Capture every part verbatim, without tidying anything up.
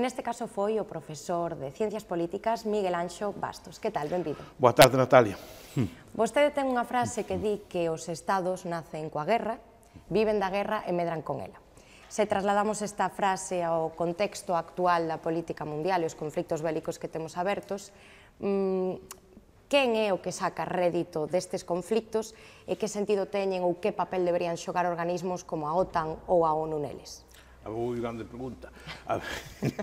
En este caso foi o profesor de Ciencias Políticas Miguel Anxo Bastos. Que tal? Benvido. Boa tarde, Natalia. Vostede ten unha frase que di que os estados nacen coa guerra, viven da guerra e medran con ela. Se trasladamos esta frase ao contexto actual da política mundial e os conflictos bélicos que temos abertos, quen é o que saca rédito destes conflictos e que sentido teñen ou que papel deberían xogar organismos como a OTAN ou a ONU neles? Ui, grande pregunta. A ver,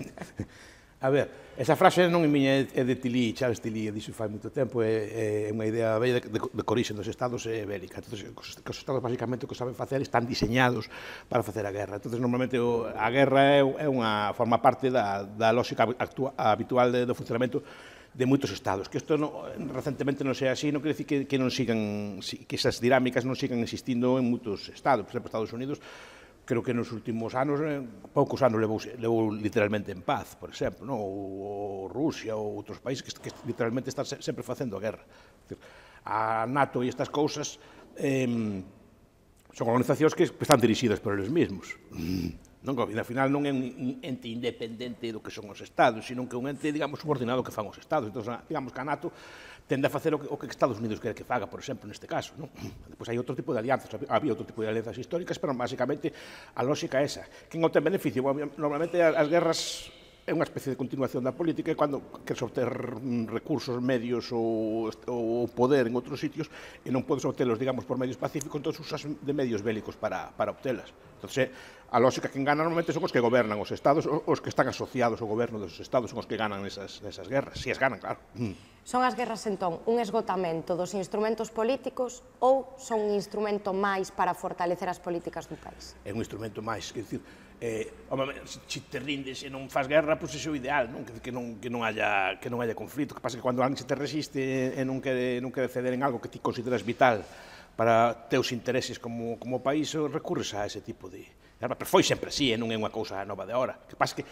a ver, esa frase non é miña, é de Tilly, Charles Tilly, dixo fai moito tempo, é, é unha idea bella de, de, de corixen dos estados é bélica. Entonces, que os estados, basicamente, o que saben facer están diseñados para facer a guerra. Entonces, normalmente, o, a guerra é, é unha, forma parte da, da lógica actua, habitual de, do funcionamento de moitos estados. Que isto no, recentemente non sea así, non quere dicir que, que non sigan, que esas dinámicas non sigan existindo en moitos estados. Por exemplo, Estados Unidos, creo que nos últimos anos, eh, poucos anos levou, levou literalmente en paz, por exemplo, no? ou, ou Rusia ou outros países que, que literalmente están se, sempre facendo a guerra. A NATO e estas cousas eh, son organizacións que están dirixidas por eles mesmos. Non, que ao final non é un ente independente do que son os estados, sino que é un ente, digamos, subordinado que fan os estados. Entón, digamos que a NATO tende a facer o que, o que Estados Unidos quere que faga, por exemplo, neste caso. Non? Depois hai outro tipo de alianzas, había outro tipo de alianzas históricas, pero basicamente a lógica é esa. Quen obtén beneficio? Bueno, normalmente as guerras é unha especie de continuación da política e cando queres obter recursos, medios ou, ou poder en outros sitios e non podes obtelos, digamos, por medios pacíficos, entón usas de medios bélicos para, para obtelas. Entón, a lógica que engana normalmente son os que gobernan os estados, os que están asociados ao goberno dos estados, son os que ganan nesas, nesas guerras, si as ganan, claro. Son as guerras, entón, un esgotamento dos instrumentos políticos ou son un instrumento máis para fortalecer as políticas do país? É un instrumento máis, quer dicir, eh, se te rindes e non faz guerra, pois é o ideal, non? Que, que, non, que, non haya, que non haya conflito. Que pasa que cando alguén se te resiste e non quere, non quere ceder en algo que ti consideras vital para teus intereses como, como país, recurres a ese tipo de... Pero foi sempre así, e non é unha cousa nova de ahora. Que pasa que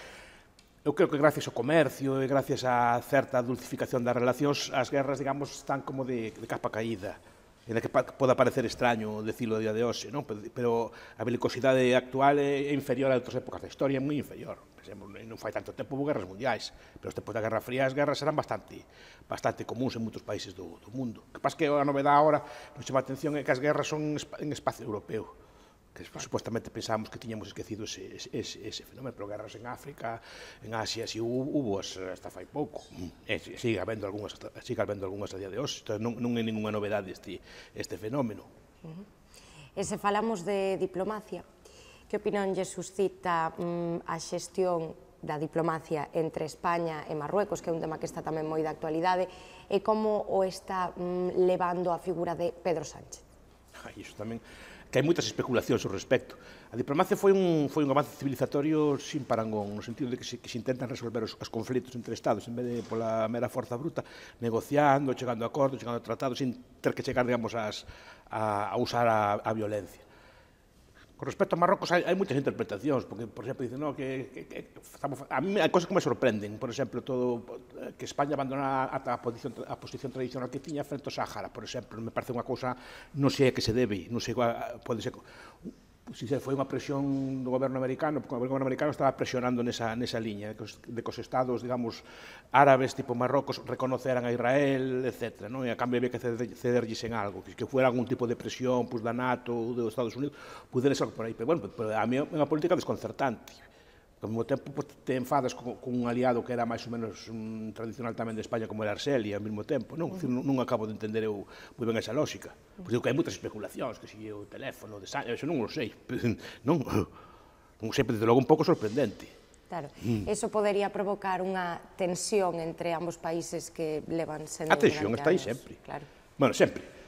eu creo que gracias ao comercio e gracias a certa dulcificación das relacións, as guerras, digamos, están como de, de capa caída. En que pode parecer extraño decirlo a día de hoxe, non? Pero a belicosidade actual é inferior a outras épocas da historia, é moi inferior. Por exemplo, non fai tanto tempo houve guerras mundiais, pero despois da Guerra Fría as guerras eran bastante bastante comuns en moitos países do, do mundo. O que pasa que a novedade agora nos chama a atención é que as guerras son en espacio europeo. Que supuestamente pensábamos que tiñamos esquecido ese, ese, ese fenómeno, pero guerras en África, en Asia, si hubo hasta fai pouco, e sigue habendo algunhas, sigue habendo algunhas a día de hoxe, non, non é ninguna novedade este, este fenómeno. Uh-huh. E se falamos de diplomacia, que opinión lle suscita um, a xestión da diplomacia entre España e Marruecos, que é un tema que está tamén moi de actualidade, e como o está um, levando a figura de Pedro Sánchez? Ai, iso tamén, que hai moitas especulacións ao respecto. A diplomacia foi un, foi un avance civilizatorio sin parangón, no sentido de que se, que se intentan resolver os, os conflitos entre estados, en vez de pola mera forza bruta, negociando, chegando a acordos, chegando a tratados, sin ter que chegar, digamos, as, a, a usar a, a violencia. Con respecto a Marrocos, hai, hai moitas interpretacións, porque, por exemplo, dicen, no, que, que, que estamos, a mí hai cosas que me sorprenden, por exemplo, todo, que España abandona a, a, posición, a posición tradicional que tiña frente ao Sáhara, por exemplo, me parece unha cousa, non sei a que se debe, non sei, pode ser, si foi unha presión do goberno americano, porque o goberno americano estaba presionando nesa, nesa liña, de que, os, de que os estados, digamos, árabes, tipo Marrocos, reconoceran a Israel, etcétera, non? E a cambio había que cederlles en algo, que, que fuera algún tipo de presión, pues, da NATO ou dos Estados Unidos, pudera ser por aí, pero, bueno, pero a mí é unha política desconcertante. Ao mesmo tempo, pues, te enfadas con, con un aliado que era máis ou menos um, tradicional tamén de España, como era Argelia, ao mesmo tempo, non? Uh -huh. non, non acabo de entender eu moi ben esa lógica. Pois digo que hai moitas especulacións, que si o teléfono de Sánchez, eso non o sei, non, non sei, desde logo un pouco sorprendente. Claro, mm. eso podería provocar unha tensión entre ambos países que levan sendo... A tensión está aí sempre. Claro. Bueno, sempre.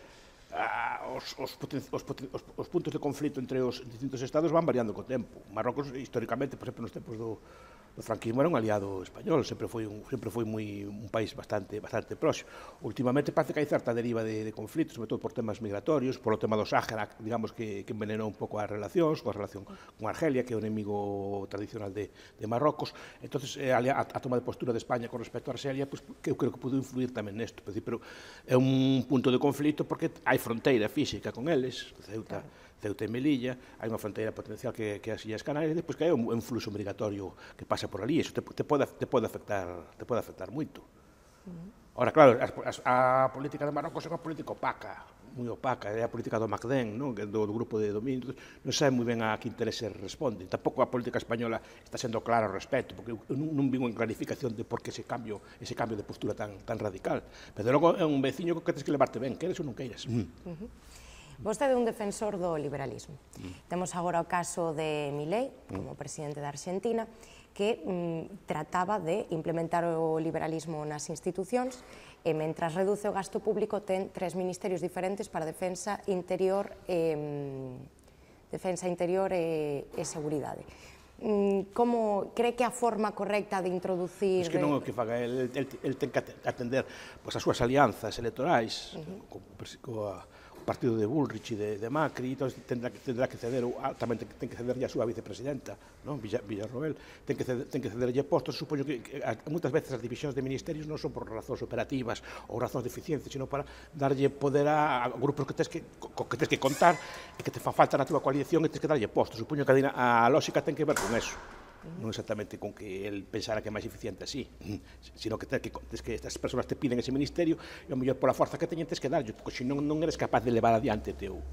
Ah, os, os, os, os, os puntos de conflito entre os distintos estados van variando co tempo. Marrocos, históricamente, por exemplo, nos tempos do, do franquismo, era un aliado español, sempre foi un, sempre foi moi, un país bastante, bastante próximo. Últimamente parece que hai certa deriva de, de conflitos, sobre todo por temas migratorios, por o tema do Sáhara, digamos que, que envenenou un pouco as relacións, coa relación con Argelia, que é o enemigo tradicional de, de Marrocos. Entonces, a, a, a toma de postura de España con respecto a Argelia, pues, que eu creo que pudo influir tamén nesto, pero é un punto de conflito porque hai fronteira física con eles, Ceuta, Ceuta e Melilla, hai unha fronteira potencial que, que é as Illas Canarias, e depois que hai un, un fluxo migratorio que pasa por ali, iso te, te, pode, te, pode, afectar, te pode afectar moito. Ora, claro, as, as, a política de Marrocos é unha política opaca, moi opaca, é a política do MacDen, non? Do, do grupo de dominio, non sabe moi ben a que intereses responde. Tampouco a política española está sendo clara ao respecto, porque eu non, non vi unha clarificación de por que ese cambio, ese cambio de postura tan, tan radical. Pero logo é un veciño que tens que levarte ben, queres ou non queiras. Mm. Uh-huh. Vostede é un defensor do liberalismo. Mm. Temos agora o caso de Milei, como presidente da Argentina, que mm, trataba de implementar o liberalismo nas institucións e, mentras reduce o gasto público, ten tres ministerios diferentes para defensa interior e, defensa interior e, e seguridade. Como cree que a forma correcta de introducir... Es que non é o que faga, el, el, el ten que atender pues, as súas alianzas electorais, uh-huh. co, co, co partido de Bullrich e de, de Macri, entón tendrá, tendrá que ceder, tamén ten, ten que cederlle a súa vicepresidenta, non? Villa, Villarroel, ten que, ceder, ten que cederlle postos. Supoño que, que a, moitas veces as divisións de ministerios non son por razóns operativas ou razóns de eficiencia, sino para darlle poder a, a grupos que tes que, co, que tes que contar e que te fa falta na túa coalición e tes que darlle postos. Supoño que a, a lógica ten que ver con eso. Non exactamente con que el pensara que é máis eficiente así, sino que tes que, tes que estas persoas te piden ese ministerio e ao mellor pola forza que teñen tes que darlle, porque se non, non eres capaz de levar adiante teu,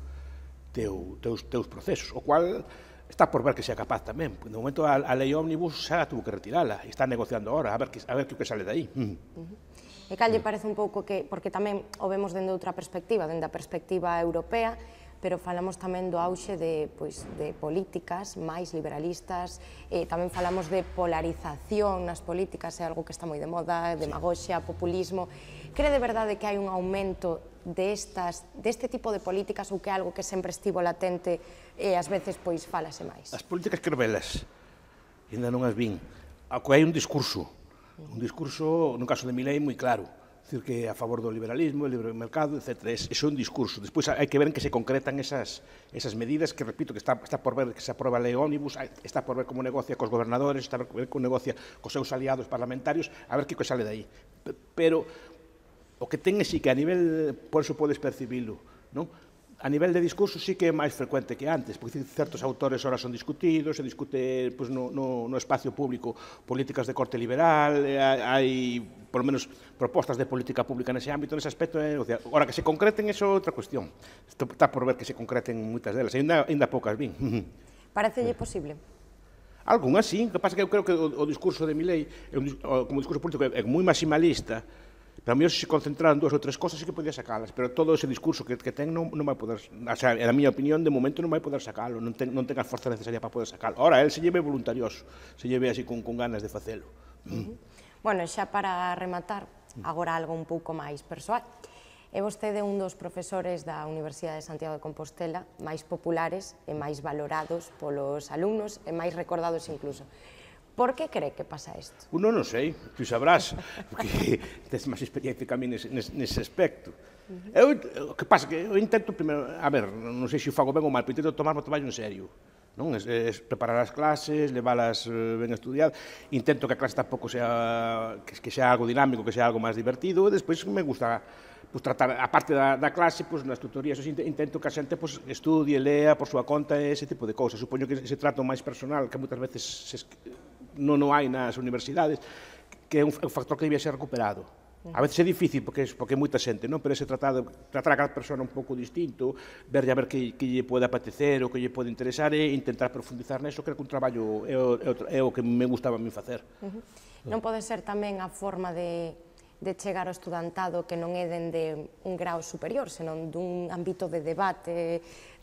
teu, teus, teus procesos, o cual está por ver que sea capaz tamén. De momento a, a lei ómnibus xa tuvo que retirala e está negociando ahora, a ver que, a ver que, que sale de aí. Mm. Uh-huh. E cal lle parece un pouco que, porque tamén o vemos dende outra perspectiva, dende a perspectiva europea, pero falamos tamén do auxe de, pois, de políticas máis liberalistas, e tamén falamos de polarización nas políticas, é algo que está moi de moda, demagoxia, populismo. Cree de verdade que hai un aumento destas, deste tipo de políticas ou que é algo que sempre estivo latente e ás veces pois falase máis? As políticas quero velas, ainda non as vin. Hai un discurso, un discurso, no caso de Milei, moi claro, decir que a favor do liberalismo, o libre mercado, etcétera. Eso é un discurso. Despois hai que ver en que se concretan esas, esas medidas que, repito, que está, está por ver que se aproba a lei ómnibus, está por ver como negocia cos gobernadores, está por ver como negocia cos seus aliados parlamentarios, a ver que que sale dai. Pero o que ten é si que a nivel, por eso podes percibilo, non? A nivel de discurso sí que é máis frecuente que antes, porque certos autores ahora son discutidos, se discute pues, no, no, no espacio público políticas de corte liberal, hai, por lo menos, propostas de política pública nese ámbito, nese aspecto. É, o sea, ahora que se concreten, eso é outra cuestión. Está por ver que se concreten moitas delas, ainda, ainda poucas vin. Parecelle posible? Algún así, o que pasa que eu creo que o, o discurso de Milei, é un, como discurso político, é moi maximalista. Pero a mellor se concentraran dúas ou tres cosas sí que podía sacalas, pero todo ese discurso que, que ten non, non vai poder, o sea, na miña opinión, de momento non vai poder sacalo, non ten, non ten a forza necesaria para poder sacalo. Ahora, el se lleve voluntarioso, se lleve así con, con ganas de facelo. Uh-huh. Bueno, xa para rematar, agora algo un pouco máis persoal. É vostede un dos profesores da Universidade de Santiago de Compostela máis populares e máis valorados polos alumnos e máis recordados incluso. Por que cree que pasa isto? Uno non sei, tú sabrás, porque tes máis experiencia que a mí nese, nese aspecto. Eu, o que pasa que eu intento primeiro, a ver, non sei se o fago ben ou mal, pero intento tomar o traballo en serio. Non? Es, es preparar as clases, leválas ben estudiadas, intento que a clase tampouco sea, que, que sea algo dinámico, que sea algo máis divertido, e despois me gusta pues, tratar, a parte da, da clase, pues, nas tutorías, intento que a xente pues, estudie, lea por súa conta, ese tipo de cousas. Supoño que ese trato máis personal, que moitas veces se, non o hai nas universidades, que é un, un factor que debía ser recuperado. A veces é difícil porque é, porque é moita xente, non? Pero ese tratado, tratar a cada persona un pouco distinto, verlle a ver que, que lle pode apetecer ou que lle pode interesar e intentar profundizar neso, creo que un traballo é o, é o, é o que me gustaba a mí facer. Uh-huh. Non pode ser tamén a forma de, de chegar ao estudantado que non é dende un grau superior, senón dun ámbito de debate,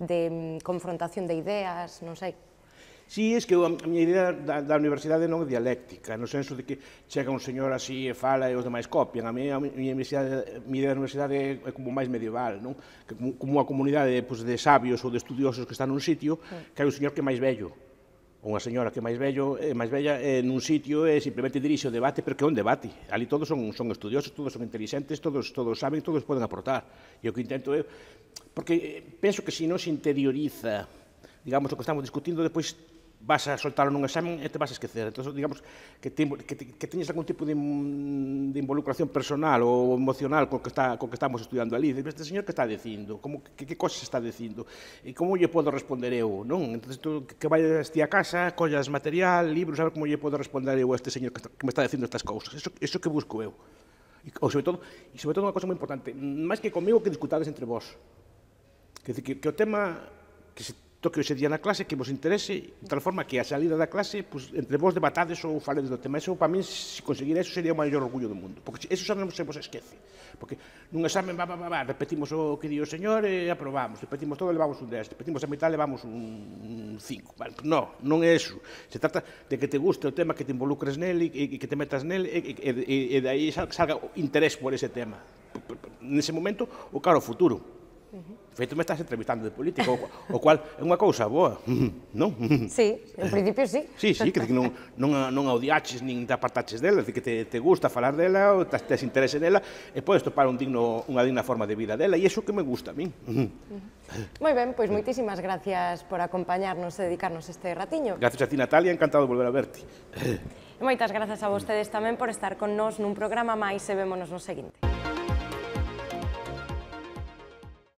de confrontación de ideas, non sei. Si, es que a miña idea da, da universidade non é dialéctica, no senso de que chega un señor así e fala e os demais copian. A miña, a miña, a miña idea da universidade é, é como máis medieval, non? Que como, como unha comunidade pues, de sabios ou de estudiosos que están nun sitio, que hai un señor que é máis vello, ou unha señora que é máis vello, é máis bella é nun sitio e simplemente dirixe o debate, pero que é un debate. Ali todos son, son estudiosos, todos son inteligentes, todos, todos saben, todos poden aportar. E o que intento é... Porque penso que se non se interioriza, digamos, o que estamos discutindo, depois vas a soltalo nun examen e te vas a esquecer. Entón, digamos, que, te, que, te, que teñes algún tipo de, de involucración personal ou emocional co que, está, co que estamos estudiando ali. Este señor que está dicindo? Como, que, que cosas está dicindo? E como lle podo responder eu? Non? Entón, tú, que vayas ti a casa, collas material, libros, a ver como lle podo responder eu a este señor que, está, que me está dicindo estas cousas. Eso, eso que busco eu. E, ou sobre todo, e sobre todo unha cosa moi importante, máis que comigo, que discutades entre vós. Que, que, que o tema que se toque hoxe día na clase, que vos interese, de tal forma que a salida da clase, pues, entre vos debatades ou faledes do tema. Eso, para mí, se conseguir eso, sería o maior orgullo do mundo. Porque eso xa non se vos esquece. Porque nun examen, va, va, va, va, repetimos o que di o señor e aprobamos. Repetimos todo, levamos un dez. Repetimos a mitad, levamos un cinco. Vale, no, non é eso. Se trata de que te guste o tema, que te involucres nele e que te metas nele e, e, e, e de aí salga interés por ese tema. Nese momento, o cara o futuro. De feito, me estás entrevistando de política, o, o cual é unha cousa boa, non? Sí, en principio sí. Sí, sí, que non, non, non a odiaches nin te apartaches dela, que te, te gusta falar dela, ou tes, tes interese nela, e podes topar un digno, unha digna forma de vida dela, e iso que me gusta a min. Moi ben, pois moitísimas gracias por acompañarnos e dedicarnos este ratiño. Gracias a ti, Natalia, encantado de volver a verte. E moitas grazas a vostedes tamén por estar con nós nun programa máis e vémonos no seguinte.